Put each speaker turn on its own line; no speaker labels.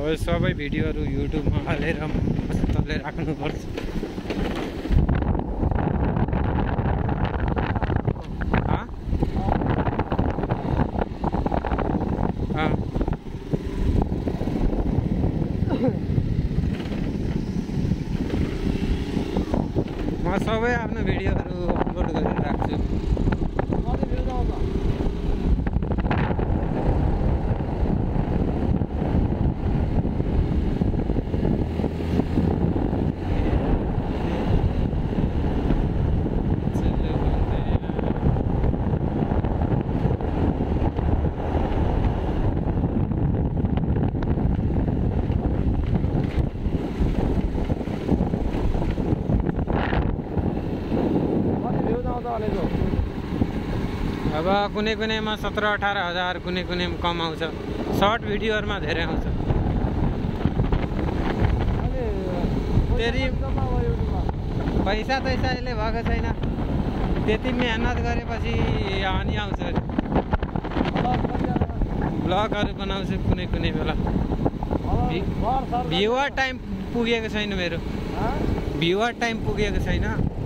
सबै भिडियोहरू युट्युबमा हालेर मजाले राख्नुपर्छ। म सबै आफ्नो भिडियोहरू अपलोड गरेर राख्छु। अब कुनै कुनैमा 17-18 हजार, कुनै कुनैमा कम आउँछ। सर्ट भिडियोहरुमा धेरै आउँछ। पैसा तैसा अहिले भएको छैन, त्यति मेहनत गरेपछि अनि आउँछ। ब्लगहरु बनाउँछु कुनै कुनै बेला। भ्युवर टाइम पुगेको छैन मेरो, भ्युवर टाइम पुगेको छैन।